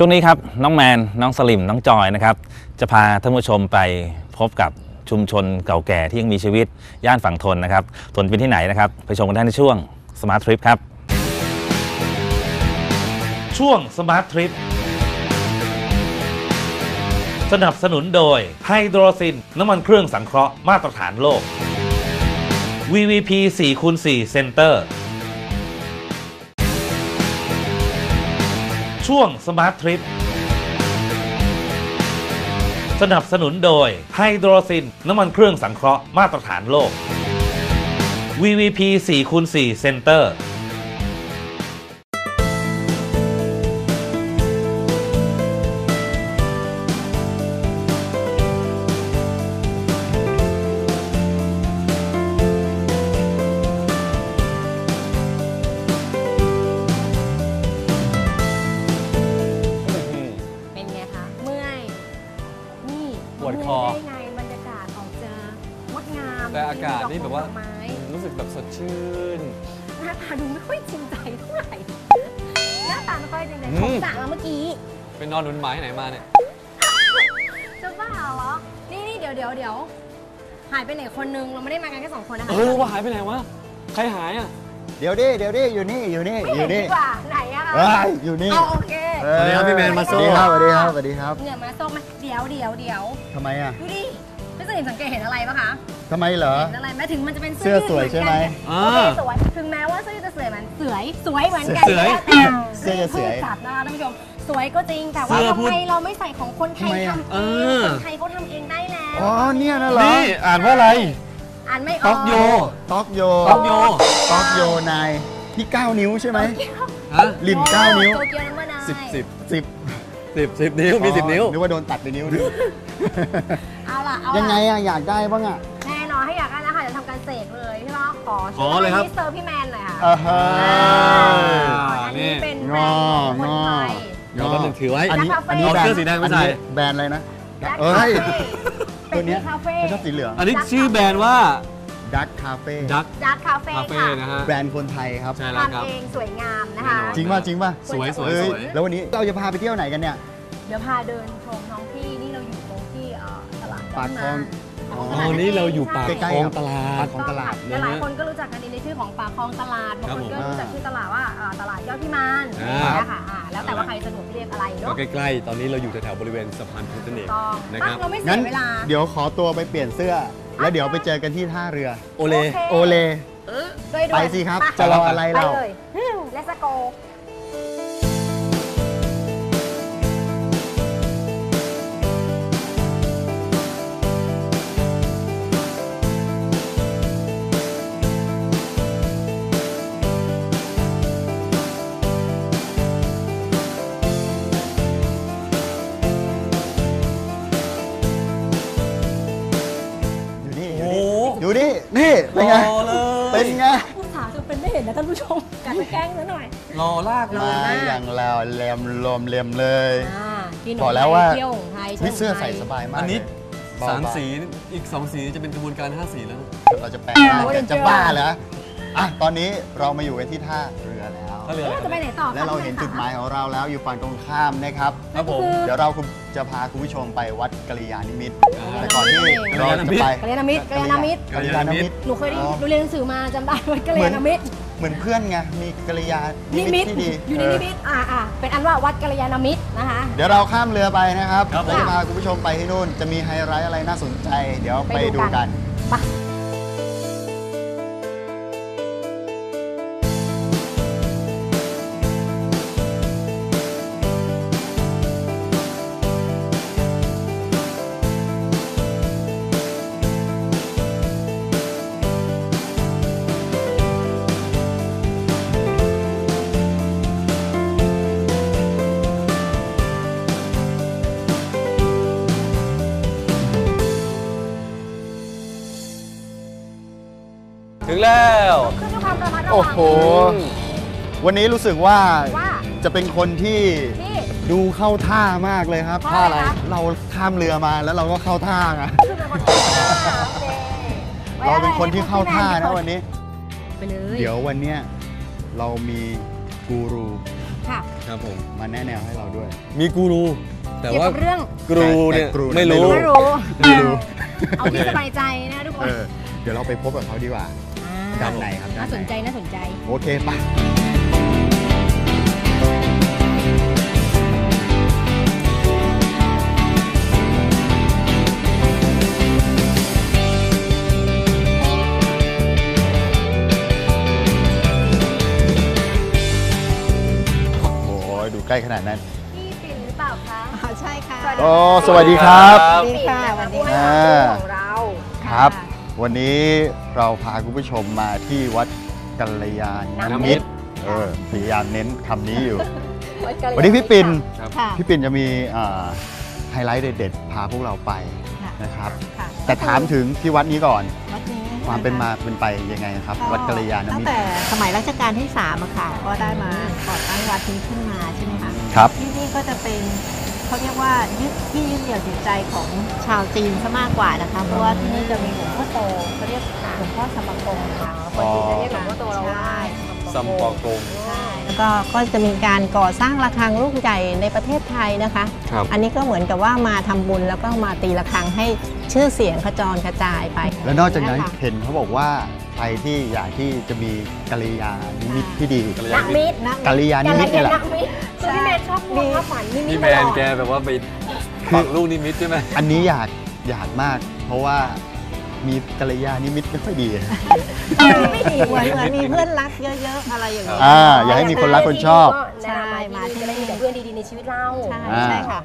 ช่วงนี้ครับน้องแมนน้องสลิมน้องจอยนะครับจะพาท่านผู้ชมไปพบกับชุมชนเก่าแก่ที่ยังมีชีวิตย่านฝั่งทนนะครับทนเป็นที่ไหนนะครับไปชมกันได้ในช่วง Smart Trip ครับช่วง Smart Trip สนับสนุนโดยไฮโดรซินน้ำมันเครื่องสังเคราะห์มาตรฐานโลก VVP 4x4 Center ช่วง Smart Trip สนับสนุนโดยไฮโดรซินน้ำมันเครื่องสังเคราะห์มาตรฐานโลก VVP 4x4 Center แต่อากาศนี่แบบว่ารู้สึกแบบสดชื่นหน้าตาดูไม่ค่อยจริงใจเท่าไหร่หน้าตาไม่ค่อยจริงใจผมสั่งมาเมื่อกี้เป็นนอนหนุนหมายไหนมาเนี่ยจะบ้าเหรอนี่เดี๋ยวหายไปไหนคนนึงเราไม่ได้มากันแค่2 คนนะคะว่าหายไปไหนวะใครหายอ่ะเดี๋ยวดิอยู่นี่ดีกว่าไหนอะอยู่นี่โอเคสวัสดีครับพี่แมนมาโซ่สวัสดีครับเหงื่อมาโซ่มาเดี๋ยวทำไมอ่ะดูดิพี่สนิทสังเกตเห็นอะไรปะคะทำไมเหรอเห็นอะไรแม้ถึงมันจะเป็นเสื้อสวยใช่ไหมสวยถึงแม้ว่าเสื้อจะสวยมันสวยเหมือนกันเสื้อจะสวยจัดนะคะท่านผู้ชมสวยก็จริงแต่ว่าทำไมเราไม่ใส่ของคนไทยทำเองคนไทยเขาทำเองได้แล้วอ๋อเนี่ยนะเหรอนี่อ่านว่าอะไรอ่านไม่ออกต็อกโยนายที่9 นิ้วใช่ไหมริม9 นิ้ว 10 นิ้วมี10 นิ้วนึกว่าโดนตัดไปนิ้วนึงเอาล่ะยังไงอะอยากได้บ้างอะแน่นอนให้อยากได้นะคะเดี๋ยวทำการเสกเลยพี่ว่าขอเลยครับมิสเตอร์พี่แมนหน่อยค่ะอันนี้เป็นแบรนด์คนไทยเราก็ถือไว้อันนี้เสื้อสีแดงไม่ใส่แบรนด์อะไรนะตัวนี้คาเฟ่ชอบสีเหลืองอันนี้ชื่อแบรนด์ว่าดักคาเฟ่ค่ะแบรนด์คนไทยครับทำเองสวยงามนะคะจริงป่ะสวยแล้ววันนี้เราจะพาไปเที่ยวไหนกันเนี่ยเดี๋ยวพาเดินชมท้องที่นี่เราอยู่ตรงที่ตลาดปากคลองนี่เราอยู่ปากคลองตลาดหลายคนก็รู้จักกันในชื่อของปากคลองตลาดบางคนก็รู้จักชื่อตลาดว่าตลาดยอดพิมานนะคะแล้วแต่ว่าใครสะดวกเรียกอะไรเนาะก็ใกล้ๆตอนนี้เราอยู่แถวๆบริเวณสะพานพุทธเนกนะครับเราไม่เสียเวลาเดี๋ยวขอตัวไปเปลี่ยนเสื้อแล้วเดี๋ยวไปเจอกันที่ท่าเรือโอเลไปสิครับจะรออะไรเราไปเลย Let's go นี่เป็นไงผู้สาวจะเป็นไม่เห็นนะท่านผู้ชมกันแกล้งซะหน่อยรอลากมาอย่างเราแหลมเลยบอกแล้วว่าเสื้อใส่สบายมากอันนี้3 สีอีก2 สีจะเป็นกระบวนการ5 สีแล้วเราจะแปลงจะบ้าเหรอตอนนี้เรามาอยู่กันที่ท่าเรือแล้วจะไปไหนต่อและเราเห็นจุดหมายของเราแล้วอยู่ฝั่งตรงข้ามนะครับเดี๋ยวเราจะพาคุณผู้ชมไปวัดกัลยาณิมิตรแต่ก่อนที่เราจะไปกัลยาณมิตรหนูเคยได้หนูเรียนหนังสือมาจำได้วัดกัลยาณมิตรเหมือนเพื่อนไงมีกัลยาณิมิตรที่ดีอยู่ในนิมิตเป็นอันว่าวัดกัลยาณมิตรนะคะเดี๋ยวเราข้ามเรือไปนะครับเราจะพาคุณผู้ชมไปที่นู่นจะมีไฮไลท์อะไรน่าสนใจเดี๋ยวไปดูกันถึงแล้วโอ้โหวันนี้รู้สึกว่าจะเป็นคนที่ดูเข้าท่ามากเลยครับท่าอะไรเราข้ามเรือมาแล้วเราก็เข้าท่าไงเราเป็นคนที่เข้าท่านะวันนี้เดี๋ยววันนี้เรามีกูรูค่ะครับผมมาแนะแนวให้เราด้วยมีกูรูแต่เกี่ยวว่ากับเรื่องกรูเนี่ยแต่กรูไม่รู้ไม่รู้ไม่รู้เอาที่สบายใจนะทุกคนเดี๋ยวเราไปพบกับเขาดีกว่าด้านในครับด้าน่าน สนใจในน่าสนใจโอเคป่ะดูใกล้ขนาดนั้นพี่ปิ่นหรือเปล่าคะใช่ค่ะโอ้สวัสดีครับสวัสดีค่ะปิ่นสวัสดีนะคะค่ะผู้ให้ความรู้ของเราครับ วันนี้เราพาคุณผู้ชมมาที่วัดกัลยาณมิตรพยายามเน้นคำนี้อยู่ วันนี้พี่ปิ่นค่ะพี่ปิ่นจะมีไฮไลท์เด็ดๆพาพวกเราไปนะครับค่ะแต่ถามถึงที่วัดนี้ก่อนวัดนี้ความเป็นมาเป็นไปยังไงครับ วัดกัลยาณตั้งมิตรแต่สมัยรัชกาลที่3อะค่ะก็ได้มาก่อตั้งวัดนี้ขึ้นมาใช่ไหมคะครับที่นี่ก็จะเป็นเขาเรียกว่ายึดเหนี่ยวจิตใจของชาวจีนซะมากกว่านะคะเพราะว่าที่นี่จะมีหลวงพ่อโตเขาเรียกหลวงพ่อสมกงค่ะคนจีนจะเรียกหลวงพ่อโตเราว่าซัมปอกงใช่แล้วก็จะมีการก่อสร้างระฆังลูกใหญ่ในประเทศไทยนะคะครับอันนี้ก็เหมือนกับว่ามาทำบุญแล้วก็มาตีระฆังให้ชื่อเสียงขจรกระจายไปแล้วนอกจากนั้นะคะเห็นเขาบอกว่าใครที่อยากที่จะมีกัลยาณมิตรที่ดีนักมิตรกัลยาณมิตรนี่แหละนักมิตรคือพี่แมนชอบพูดว่าฝันนิมิพี่ตแมตลนอดแกแบบว่าไปฝังลูกนิมิตใช่ไหมอันนี้อยากมาก เพราะว่ามีกัลยาณมิตรไม่ค่อยดีไม่ดีเหมือนมีเพื่อนรักเยอะๆอะไรอย่างเงี้ยอยากให้มีคนรักคนชอบใช่มาที่นี่จะได้มีแต่เพื่อนดีๆในชีวิตเราใช่อ่าใช่ค่ะ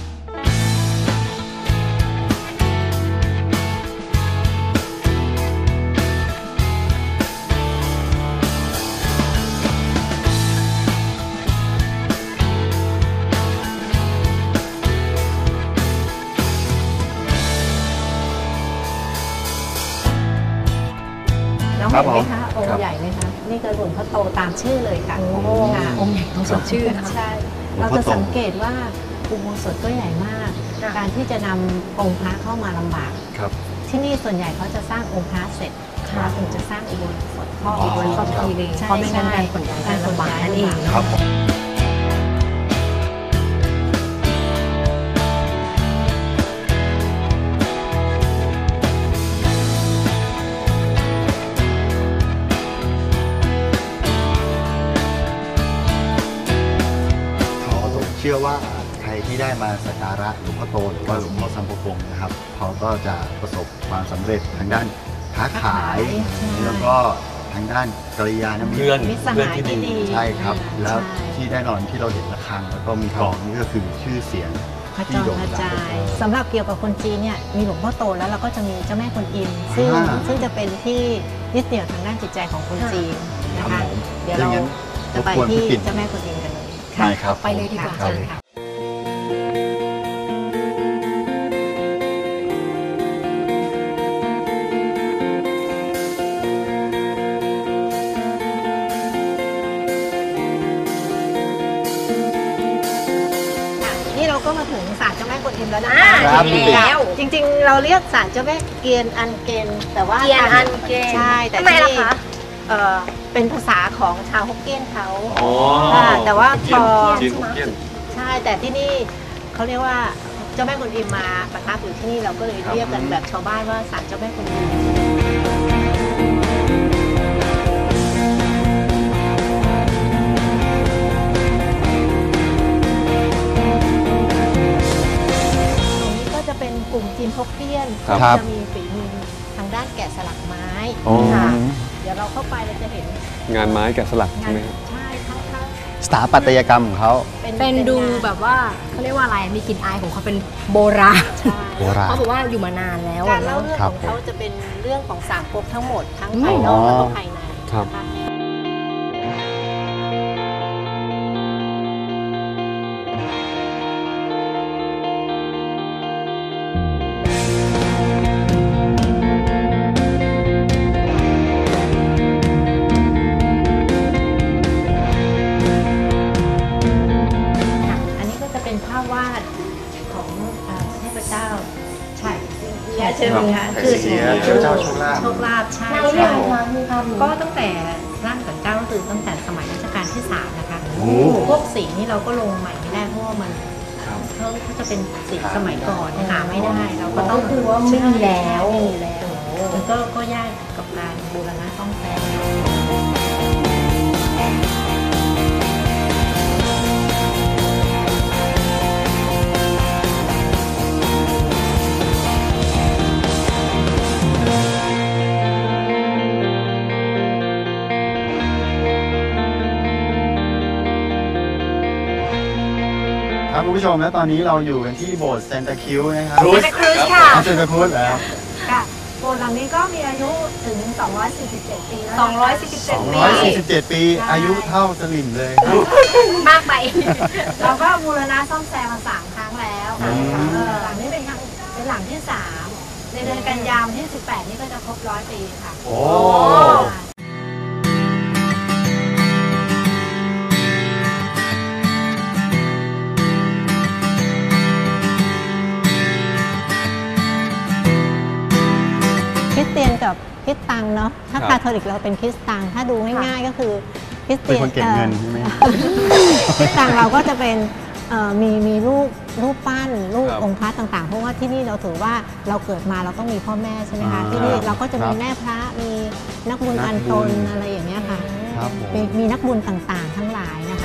น้องเห็นไหมคะองค์ใหญ่ไหมคะนี่คือหลวงพ่อโตตามชื่อเลยค่ะค่ะองค์ใหญ่ต้องสมชื่อนะคะใช่เราจะสังเกตว่าอุโบสถก็ใหญ่มากค่ะการที่จะนำองค์พระเข้ามาลำบากครับที่นี่ส่วนใหญ่เขาจะสร้างองค์พระเสร็จเราถึงจะสร้างอุโบสถพ่ออีกวันก็ทีนึงเพราะไม่งั้นการขนย้ายการลำบากนั่นเองเนาะครับผม ผมเชื่อว่าใครที่ได้มาสักการะหลวงพ่อโตหรือว่าหลวงพ่อสัมปกงนะครับเขาก็จะประสบความสำเร็จทางด้านค้าขาย แล้วก็ทางด้านกัลยาณมิตเพื่อนรมิตรสหายที่ดีใช่ครับ แล้วใช่ที่แน่นอนที่เราเห็นระฆังแล้วก็มีกลองนี่ก็คือชื่อเสียงกระจรกระจายสำหรับเกี่ยวกับคนจีนเนี่ยมีหลวงพ่อโตแล้วเราก็จะมีเจ้าแม่กวนอิมซึ่งจะเป็นที่ยึดเหนี่ยวทางด้านจิตใจของคนจีนนะครัคะบผมเดี๋ยวเรางั้นจะไปรบกวนที่พี่ปิ่นเจ้าแม่กวนอิมกันเลยได้ครับไปเลยดีกว่าเชิญค่ะ นี่เราก็มาถึงศาลเจ้าแม่กวนอิมแล้วนะคะครับจริงๆแล้วจริงๆ เราเรียกศาลเจ้าแม่เกียนอันเกนแต่ว่าเกียนอันเกนใช่แต่ทำไมที่ล่ะคะเป็นภาษาของชาวฮกเกี้ยนเขาอ๋อค่ะแต่ว่าพอจีนฮกเกี้ยนใช่แต่ที่นี่เขาเรียกว่าเจ้าแม่กวนอิมมาประทับอยู่ที่นี่เราก็เลยเรียกกันแบบชาวบ้านว่าศาลเจ้าแม่กวนอิม ตรงนี้ก็จะเป็นกลุ่มจีนฮกเกี้ยนครับที่จะมีฝีมือทางด้านแกะสลักไม้อ๋อค่ะเดี๋ยวเราเข้าไปเราจะเห็นงานไม้แกะสลักงาใช่นไหมครับใช่ทั้งสถาปัตยกรรมของเขาเป็นดูแบบว่าเขาเรียกว่าอะไรมีกลิ่นอายของเขาเป็นโบราณใช่โบราณเขาบอกว่าอยู่มานานแล้วการอะเล่าเนาะเรื่องครัขบองเขาจะเป็นเรื่องของสามภพทั้งหมดทั้งอืมภายนอกแล้วก็ภายในครับนะคะ ค่ะอันนี้ก็จะเป็นภาพวาดของเทพเจ้าไฉเสียใช่ไหมคะไฉเสียเทพเจ้าโชคลาภโชคลาภใช่นางเรียใช่กอะไรคะมีภาพนี้ก็ตั้งแต่ร่างสันเจ้าก็คือตั้งแต่สมัยรัชกาลที่3นะคะพวกสีนี่เราก็ลงใหม่ไม่ได้เพราะว่ามันเขาจะเป็นสีสมัยก่อนหาไม่ได้เราก็ต้องคือว่าไม่มีแล้วไม่มีแล้วมันก็ยากกับการบูรณะซ่อมแซมครับคุณผู้ชมและตอนนี้เราอยู่กันที่โบสถ์เซนตาคิวนะครับเซนตาครูซค่ะเซนตาครูซแล้วค่ะโบสถ์หลังนี้ก็มีอายุถึง 247 ปีแล้ว 247 ปีอายุเท่าสลิมเลยมากไปเราก็บูรณะซ่อมแซมมา3 ครั้งแล้วหลังนี้เป็นหลังที่ 3ในเดือนกันยายนที่ 18 นี่ก็จะครบ100 ปีค่ะโอ้คริสเตียนกับคริสตังเนาะถ้าคาทอลิกเราเป็นคริสตังถ้าดูง่ายๆก็คือคริสเตีเป็นยนคนเก็บเงินใช่ไหมคริสตังเราก็จะเป็นมีรูปปั้นรูปองค์พระต่างๆเพราะว่าที่นี่เราถือว่าเราเกิดมาเราต้องมีพ่อแม่ใช่ไหมคะที่นี่เราก็จะมีแม่พระมีนักบุญอันตนอะไรอย่างเงี้ยค่ะมีนักบุญต่างๆทั้งหลายนะคะ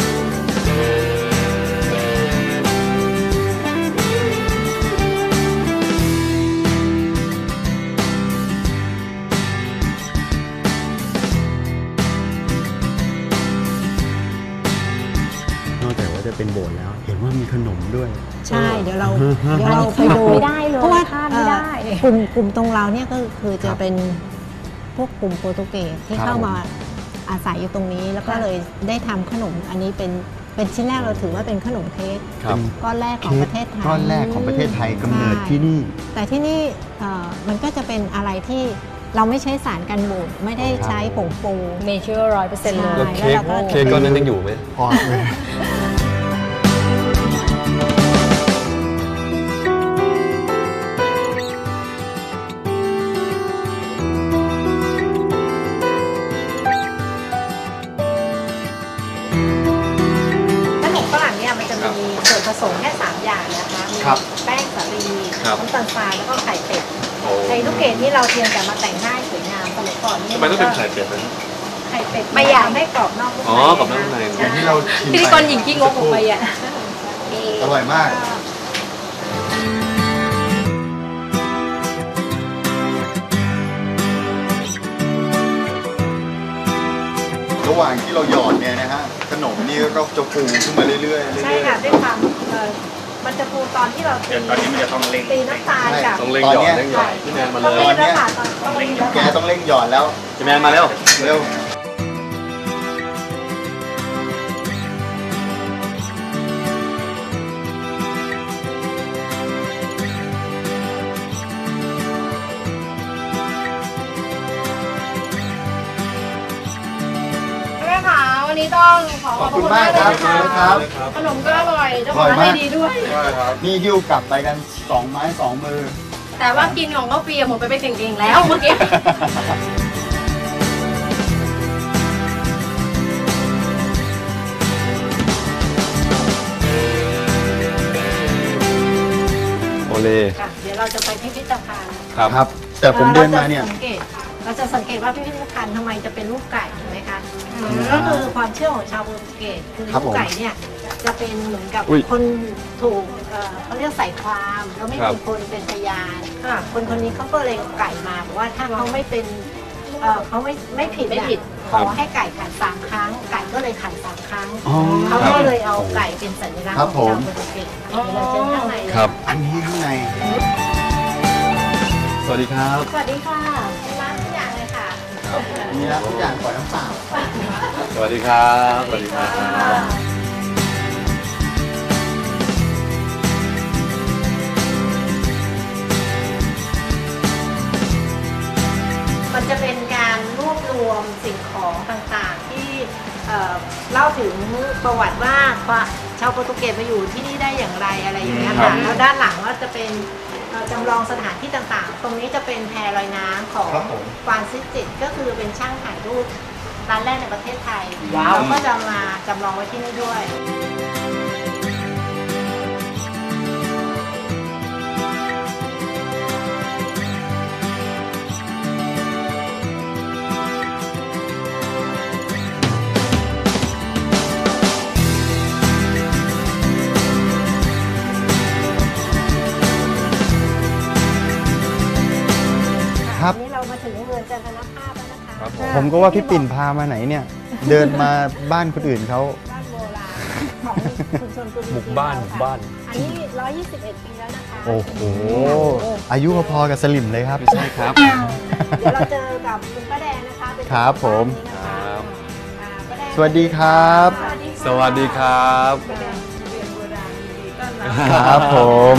นอกจากว่าจะเป็นโบสถ์แล้ว เห็นว่ามีขนมด้วยใช่เดี๋ยวเราไปดูไม่ได้เลยเพราะว่าพลาดไม่ได้กลุ่มตรงเราเนี่ยก็คือจะเป็นพวกกลุ่มโปรตุเกสที่เข้ามาอาศัยอยู่ตรงนี้ แล้วก็เลยได้ทำขนมอันนี้เป็นชิ้นแรกเราถือว่าเป็นขนมเค้กก้อนแรกของประเทศไทยก้อนแรกของประเทศไทยกำเนิดที่นี่แต่ที่นี่มันก็จะเป็นอะไรที่เราไม่ใช้สารกันบูดไม่ได้ใช้ผงฟูเนเชอร์100%เลยแล้วเค้กก้อนนั้นยังอยู่ไหมพอเลยขนมฝรั่งเนี่ยมันจะมีส่วนผสมแค่3 อย่างนะคะมีแป้งสาลีน้ำตาลทรายแล้วก็ไข่เป็ดไข่ลูกเกดนี่เราเพียงแต่มาแต่งหน้าสวยงามสมัยก่อนนี่ทำไมต้องเป็นไข่เป็ดนะไข่เป็ดไม่อยากให้กรอบนอกนุ่มในอ๋อกรอบนอกนุ่มในอย่างที่เราชิมพิธีกรหญิงที่งกออกไปอ่ะอร่อยมากระหว่างที่เราหยอดเนี่ยนะฮะขนมนี่ก็จะฟูขึ้นมาเรื่อยๆใช่ค่ะด้วยความมันจะฟูตอนที่เราตีน้ำตาลกับต้องเร่งหยอดพี่แมนมาเลยตอนนี้ต้องเร่งแล้วแกต้องเร่งหยอดแล้วพี่แมนมาเร็วเร็วแม่ค่ะวันนี้ต้องขอบขอบคุคุณ ณมามาก กเลครับยค่ะครับขนมก็อร่อยเจ้าของร้านให้ดีด้วยนี่หิ้วกลับไปกัน2 ไม้ 2 มือแต่ว่ากินของข้าวเปียกหมดไปเก่งๆแล้วเมื่อกี้โอเล่ค่ะเดี๋ยวเราจะไปพิพิธภัณฑ์ครับ แต่ผมเดินมาเนี่ยเราจะสังเกตว่าพิพิธภัณฑ์ทำไมจะเป็นรูปไก่ถูกไหมคะก็คือความเชื่อของชาวโปรตุเกสคือรูปไก่เนี่ยจะเป็นเหมือนกับคนถูกเขาเรียกใส่ความแล้วไม่มีคนเป็นพยานคนนี้เขาก็เลยเอาไก่มาบอกว่าถ้าเขาไม่เป็นเขาไม่ผิดขอให้ไก่ขัน3 ครั้ง ไก่ก็เลยขัน3 ครั้งเขาก็เลยเอาไก่เป็นสัญลักษณ์ของชาวโปรตุเกสเดี๋ยวเราเจอข้างในเลยครับอันนี้ข้างในสวัสดีครับสวัสดีค่ะร้านทุกอย่างเลยค่ะมีแล้วทุกอย่างปล่อยน้ำเปล่าสวัสดีครับสวัสดีครับมันจะเป็นการรวบรวมสิ่งของต่างๆที่เล่าถึงประวัติว่าชาวโปรตุเกสมาอยู่ที่นี่ได้อย่างไรอะไรอย่างเงี้ยค่ะแล้วด้านหลังก็จะเป็นจำลองสถานที่ต่างๆ ตรงนี้จะเป็นแพลอยน้ำของฟรานซิสจิตก็คือเป็นช่างถ่ายรูปร้านแรกในประเทศไทยเราก็จะมาจำลองไว้ที่นี่ด้วยครับนี่เรามาถึงเมืองจันทนภาพแล้วนะคะครับผมก็ว่าพี่ปิ่นพามาไหนเนี่ย เดินมาบ้านคนอื่นเขาบ้านโบราณของชุมชนกุดีบุกบ้านบุกบ้านอันนี้ 121 ปีแล้วนะคะโอ้โห อายุพอๆกับสลิมเลยครับไม่ใช่ครับเดี๋ยวเราเจอกับคุณป้าแดงนะคะเป็นครับผมบ้านนี้นะคะป้าแดงสวัสดีครับสวัสดีครับป้าแดงเรียนโบราณดีต้อนรับครับผม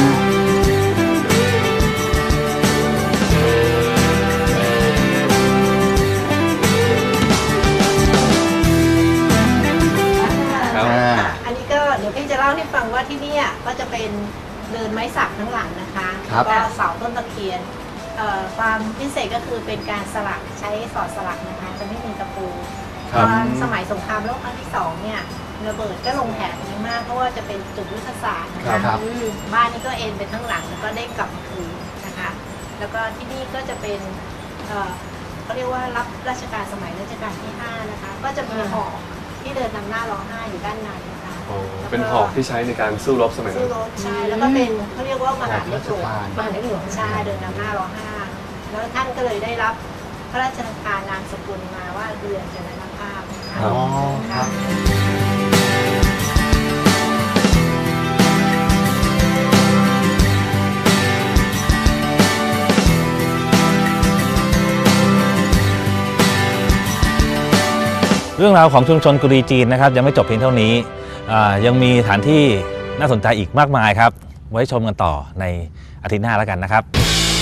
ครับอันนี้ก็เดี๋ยวพี่จะเล่าให้ฟังว่าที่เนี่ยก็จะเป็นเดินไม้สักทั้งหลังนะคะครับแล้วก็เสาต้นตะเคียนความพิเศษก็คือเป็นการสลักใช้สอดสลักนะคะจะไม่มีตะปูครัตบอนสมัยสงครามโลกครั้งที่2เนี่ยระเบิดก็ลงแถบนี้มากเพราะว่าจะเป็นจุดยุทธศาสตร์นะคะครับบ้านนี้ก็เอ็นไปทั้งหลังแล้วก็ได้กลับมาคืนนะคะ แล้วก็ที่นี่ก็จะเป็นเขาเรียกว่ารับราชการสมัยรัชกาลที่5นะคะก็จะมีหอกที่เดินนำหน้าร้องไห้อยู่ด้านในนะคะเป็นหอกที่ใช้ในการสู้รบสมัยสู้นั้นรบใช่แล้วก็เป็นเขาเรียกว่ามหาดเล็กหลวงมหาดเล็กหลวงมหาดเล็กหลวงใช่เดินนำหน้าร้องไห้แล้วท่านก็เลยได้รับพระราชทานนามสกุลมาว่าเดือนจันทภาพนะคะอ๋อครับเรื่องราวของชุมชนกุดีจีนนะครับยังไม่จบเพียงเท่านี้ยังมีสถานที่น่าสนใจอีกมากมายครับ ไว้ชมกันต่อในอาทิตย์หน้าแล้วกันนะครับ